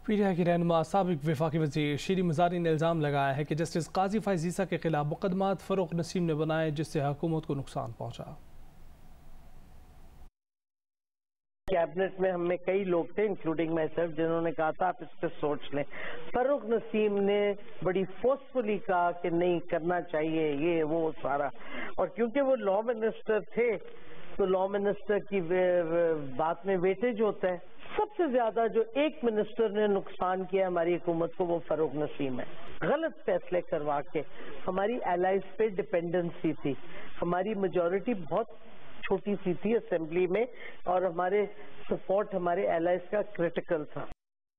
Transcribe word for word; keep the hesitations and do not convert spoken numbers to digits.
PTI की रहनुमा साबिक वफाकी वज़ीर शीरी मज़ारी ने इल्ज़ाम लगाया है कि जस्टिस काजी फैज़ ईसा के खिलाफ मुकदमात फ़ारूक नसीम ने बनाए, जिससे हुकूमत को नुकसान पहुँचा। कैबिनेट में हमें कई लोग थे इंक्लूडिंग माई सेल्फ जिन्होंने कहा था आप इस पर सोच लें। फारूक नसीम ने बड़ी फोर्सफुली कहा कि नहीं करना चाहिए ये वो सारा, और क्योंकि वो लॉ मिनिस्टर थे तो लॉ मिनिस्टर की बात में वेटेज होता है। सबसे ज्यादा जो एक मिनिस्टर ने नुकसान किया हमारी हुकूमत को वो फारूक नसीम है। गलत फैसले करवा के हमारी एलाइज पे डिपेंडेंसी थी, हमारी मेजॉरिटी बहुत छोटी सी थी असेंबली में और हमारे सपोर्ट हमारे एलाइज का क्रिटिकल था।